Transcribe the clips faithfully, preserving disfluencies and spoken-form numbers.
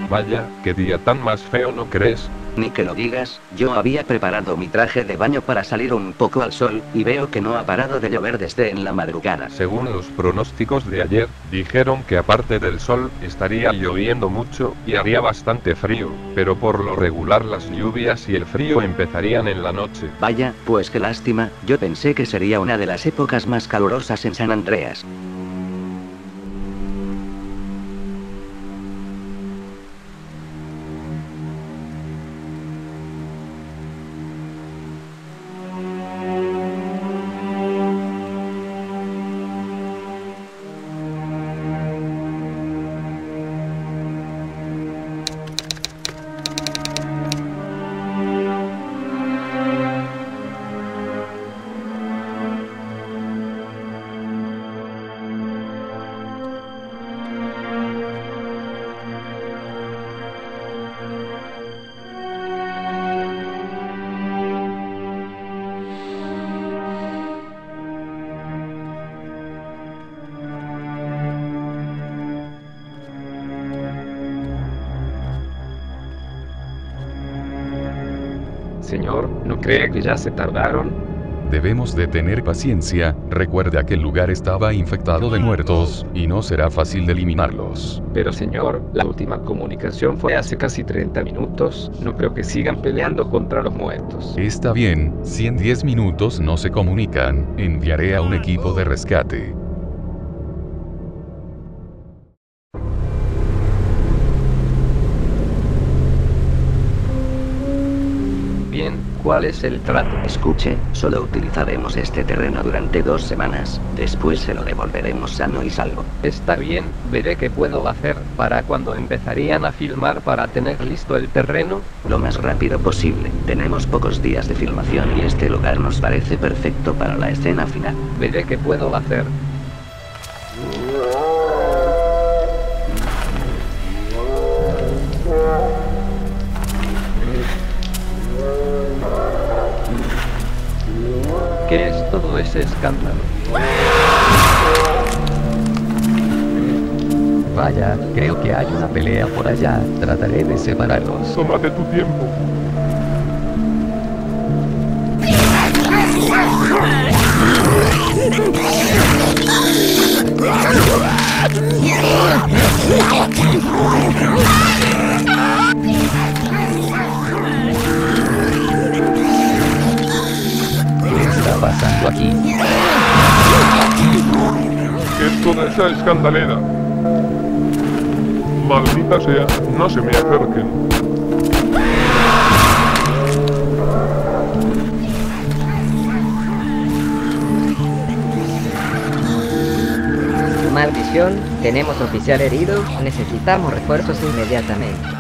Vaya, qué día tan más feo, ¿no crees? Ni que lo digas, yo había preparado mi traje de baño para salir un poco al sol, y veo que no ha parado de llover desde en la madrugada. Según los pronósticos de ayer, dijeron que aparte del sol, estaría lloviendo mucho, y haría bastante frío, pero por lo regular las lluvias y el frío empezarían en la noche. Vaya, pues qué lástima, yo pensé que sería una de las épocas más calurosas en San Andreas. Señor, ¿no cree que ya se tardaron? Debemos de tener paciencia, recuerda que el lugar estaba infectado de muertos, y no será fácil de eliminarlos. Pero señor, la última comunicación fue hace casi treinta minutos, no creo que sigan peleando contra los muertos. Está bien, si en diez minutos no se comunican, enviaré a un equipo de rescate. Bien, ¿cuál es el trato? Escuche, solo utilizaremos este terreno durante dos semanas, después se lo devolveremos sano y salvo. Está bien, veré qué puedo hacer. ¿Para cuando empezarían a filmar para tener listo el terreno? Lo más rápido posible, tenemos pocos días de filmación y este lugar nos parece perfecto para la escena final. Veré qué puedo hacer. ¿Qué es todo ese escándalo? Vaya, creo que hay una pelea por allá. Trataré de separarlos. Tómate tu tiempo. ¿Qué está pasando aquí? ¿Qué es toda esa escandalera? Maldita sea, no se me acerquen. Maldición, tenemos oficial herido, necesitamos refuerzos inmediatamente.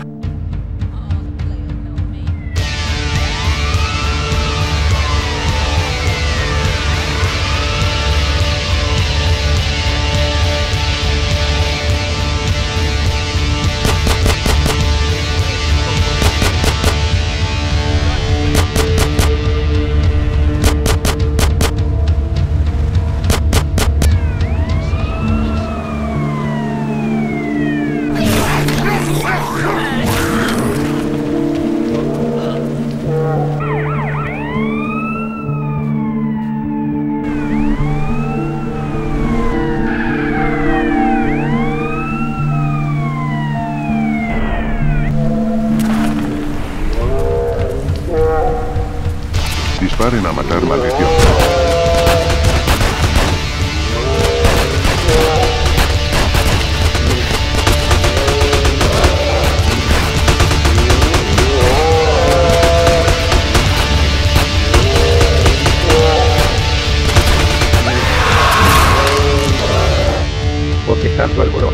Disparen a matar, maldición. ¿Por qué tanto alboroto?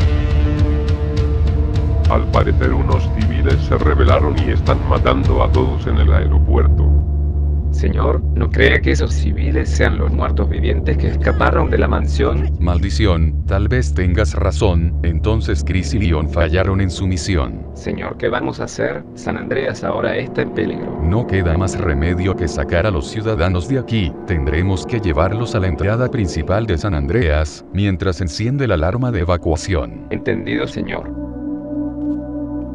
Al parecer unos civiles se rebelaron y están matando a todos en el aeropuerto. Señor, ¿no cree que esos civiles sean los muertos vivientes que escaparon de la mansión? Maldición, tal vez tengas razón, entonces Chris y Leon fallaron en su misión. Señor, ¿qué vamos a hacer? San Andreas ahora está en peligro. No queda más remedio que sacar a los ciudadanos de aquí. Tendremos que llevarlos a la entrada principal de San Andreas, mientras enciende la alarma de evacuación. Entendido, señor.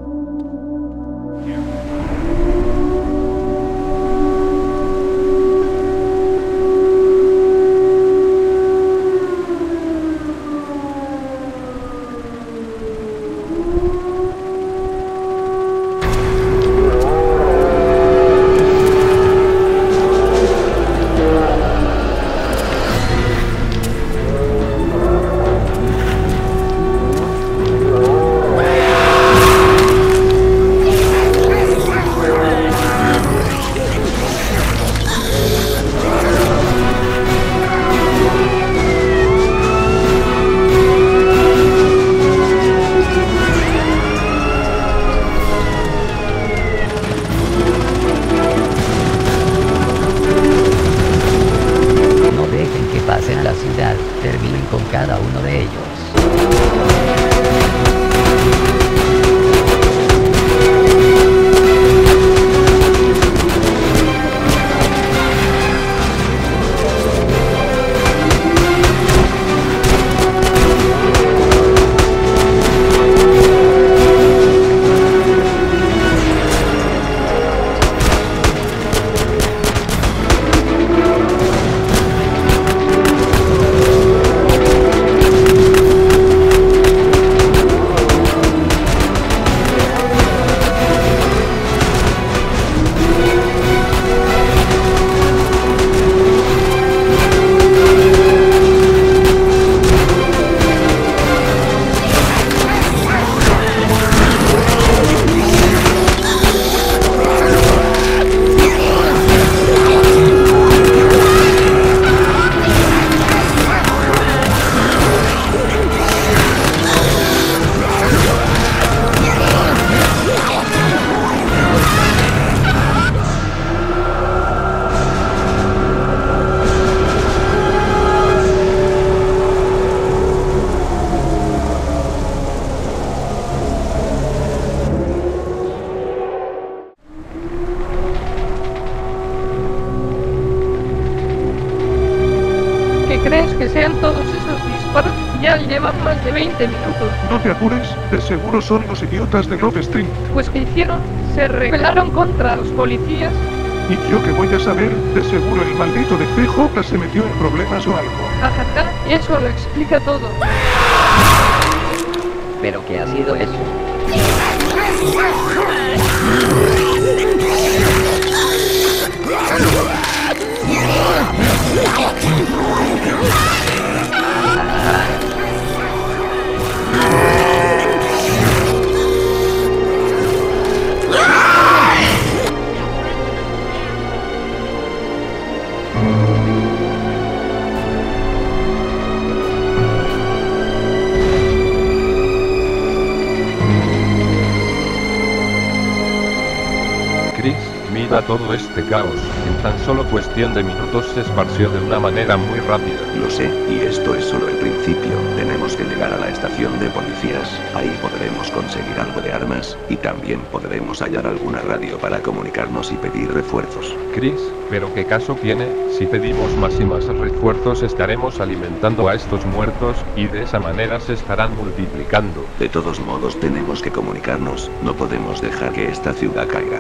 crees que sean todos esos disparos? Ya llevan más de veinte minutos. No te apures, de seguro son los idiotas de Grove Street. Pues ¿qué hicieron? ¿Se rebelaron contra los policías? ¿Y yo qué voy a saber? De seguro el maldito de C J se metió en problemas o algo. Jajaja, eso lo explica todo. ¿Pero qué ha sido eso? Mira todo este caos, en tan solo cuestión de minutos se esparció de una manera muy rápida. Lo sé, y esto es solo el principio. Tenemos que llegar a la estación de policías, ahí podremos conseguir algo de armas, y también podremos hallar alguna radio para comunicarnos y pedir refuerzos. Chris, ¿pero qué caso tiene? Si pedimos más y más refuerzos estaremos alimentando a estos muertos, y de esa manera se estarán multiplicando. De todos modos tenemos que comunicarnos, no podemos dejar que esta ciudad caiga.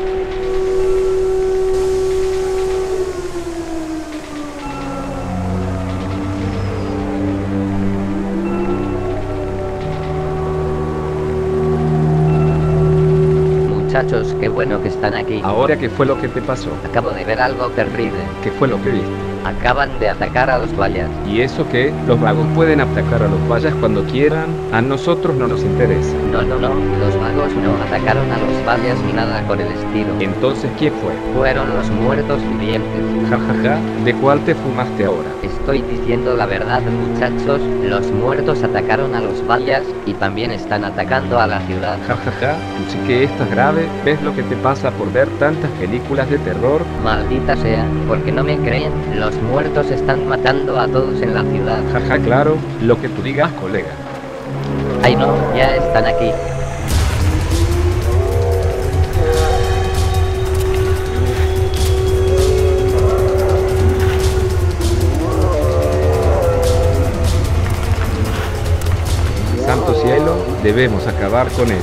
Muchachos, qué bueno que están aquí. Ahora, ¿qué fue lo que te pasó? Acabo de ver algo terrible. ¿Qué fue lo que viste? Acaban de atacar a los vallas. ¿Y eso qué? Los vagos pueden atacar a los vallas cuando quieran, a nosotros no nos interesa. No, no, no, los vagos no atacaron a los vallas ni nada por el estilo. Entonces, ¿quién fue? Fueron los muertos vivientes. Ja, ja, ja, ¿de cuál te fumaste ahora? Estoy diciendo la verdad, muchachos, los muertos atacaron a los vallas y también están atacando a la ciudad. Ja, ja, ja, tú sí que estás grave, ¿ves lo que te pasa por ver tantas películas de terror? Maldita sea, porque no me creen, los muertos están matando a todos en la ciudad. Ja, ja, claro, lo que tú digas, colega. Ay no, ya están aquí. Santo cielo, debemos acabar con ellos.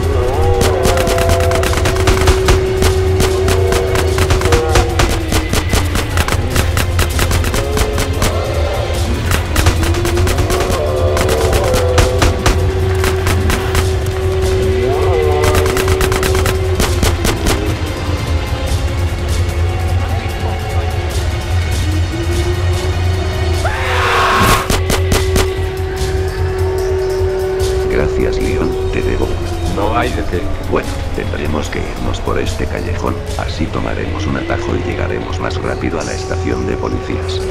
Gracias, Leon, te debo una. No hay de qué. Bueno, tendremos que irnos por este callejón, así tomaremos un atajo y llegaremos más rápido a la estación de policías.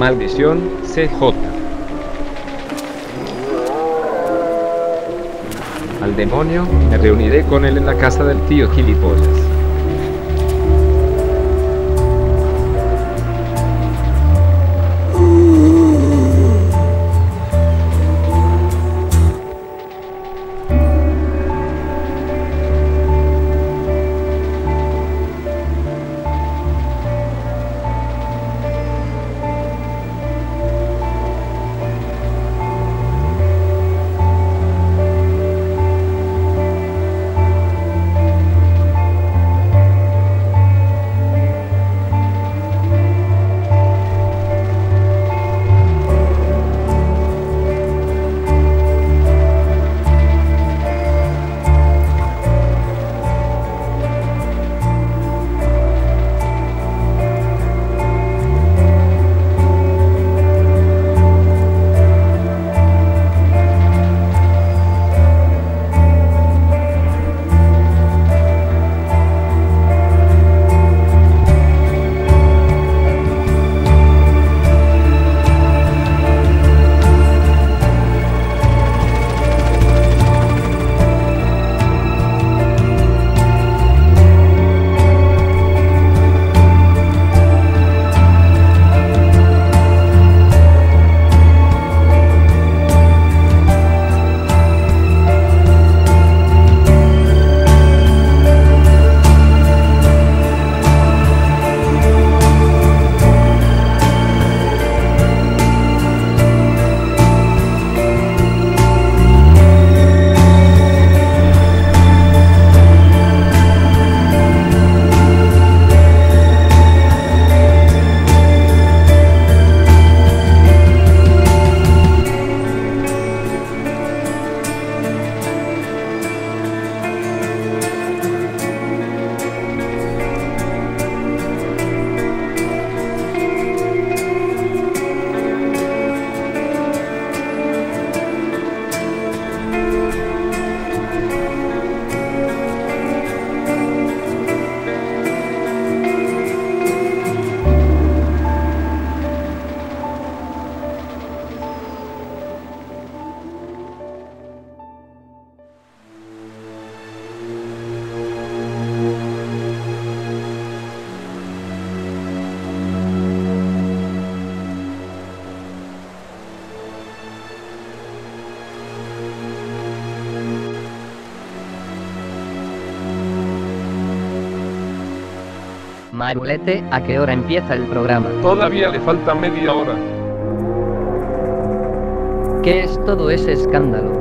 Maldición, C J. Al demonio, me reuniré con él en la casa del tío gilipollas. Marulete, ¿a qué hora empieza el programa? Todavía le falta media hora. ¿Qué es todo ese escándalo?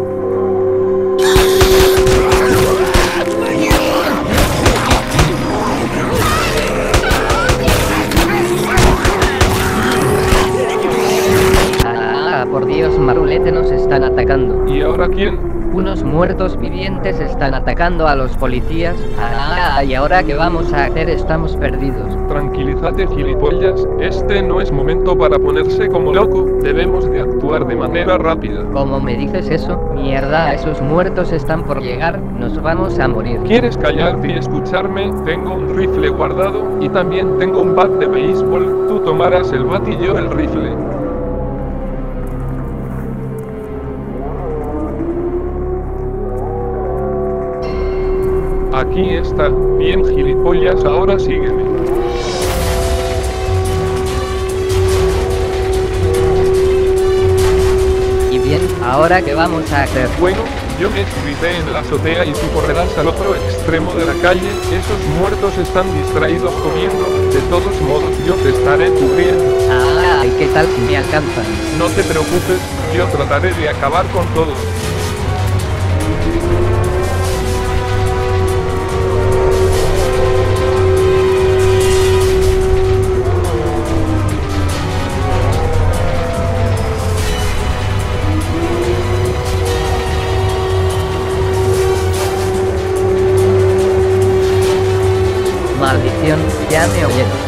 Ah, por Dios, Marulete, nos están atacando. ¿Y ahora quién? Unos muertos vivientes están atacando a los policías. Ah, ¿y ahora qué vamos a hacer? Estamos perdidos. Tranquilízate, gilipollas. Este no es momento para ponerse como loco. Debemos de actuar de manera rápida. ¿Cómo me dices eso? Mierda, esos muertos están por llegar. Nos vamos a morir. ¿Quieres callarte y escucharme? Tengo un rifle guardado y también tengo un bat de béisbol. Tú tomarás el bat y yo el rifle. Aquí está. Bien, gilipollas, ahora sígueme. Y bien, ¿ahora qué vamos a hacer? Bueno, yo me escribé en la azotea y tú correrás al otro extremo de la calle. Esos muertos están distraídos comiendo. De todos modos, yo te estaré cubriendo. Ah, ¿y qué tal si me alcanzan? No te preocupes, yo trataré de acabar con todos. Maldición, ya me oyeron.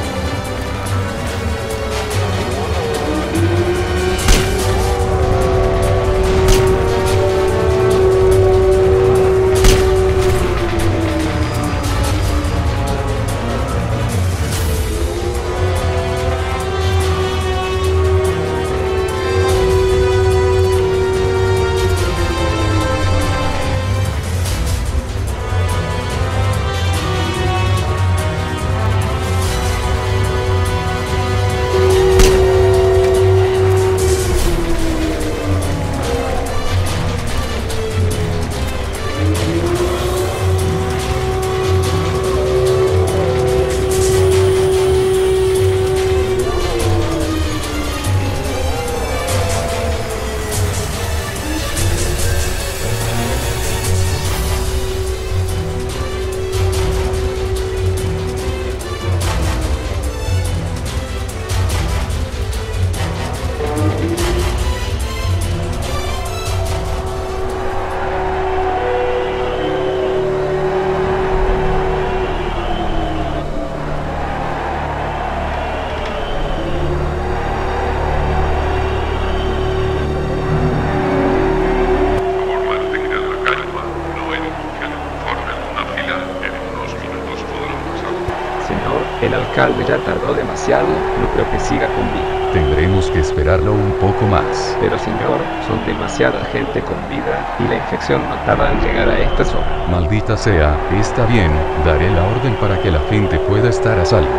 alcalde ya tardó demasiado, no creo que siga con vida. Tendremos que esperarlo un poco más. Pero señor, son demasiada gente con vida, y la infección no tarda en llegar a esta zona. Maldita sea, está bien, daré la orden para que la gente pueda estar a salvo.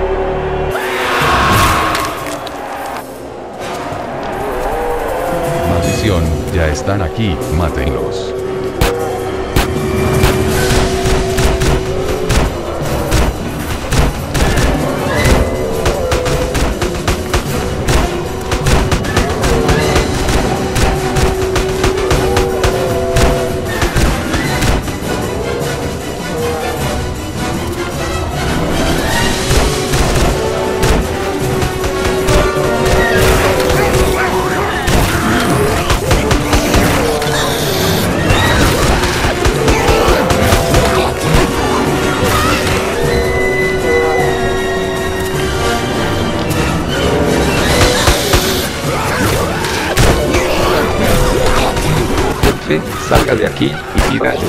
Maldición, ya están aquí, mátenlos. Salga de aquí y pida ayuda.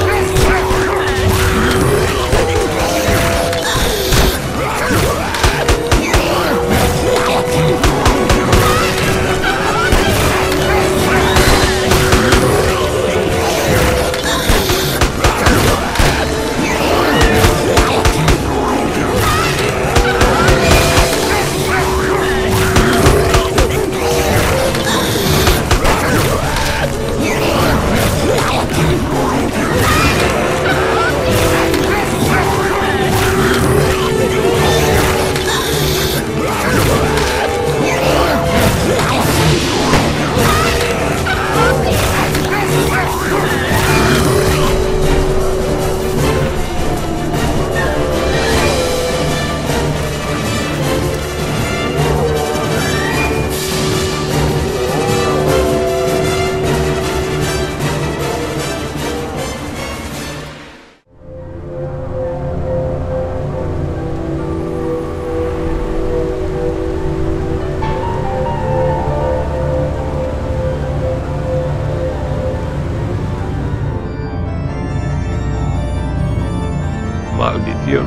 Maldición.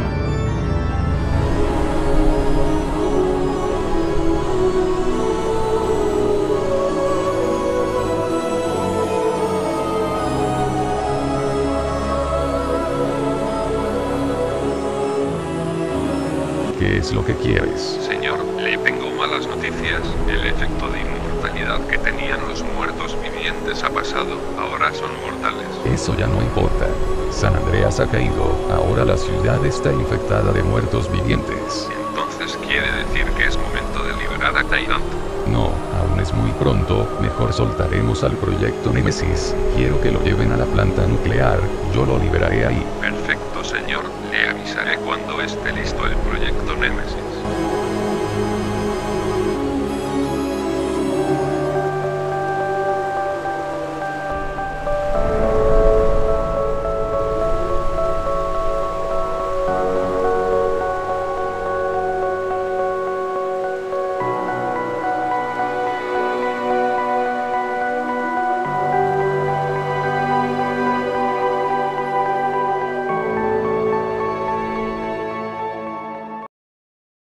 ¿Qué es lo que quieres? Señor, le tengo malas noticias. El efecto de inmortalidad que tenían los muertos vivientes ha pasado. Ahora son mortales. Eso ya no importa. San Andreas ha caído. Ahora la ciudad está infectada de muertos vivientes. Entonces quiere decir que es momento de liberar a Tyrant. No, aún es muy pronto. Mejor soltaremos al proyecto Némesis. Quiero que lo lleven a la planta nuclear. Yo lo liberaré ahí. Perfecto, señor. Le avisaré cuando esté listo.